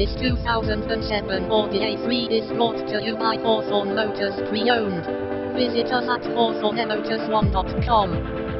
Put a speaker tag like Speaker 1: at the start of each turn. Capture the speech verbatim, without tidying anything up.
Speaker 1: this two thousand seven Audi A three is brought to you by Hawthorne Motors Pre-Owned. Visit us at hawthorne motors one dot com.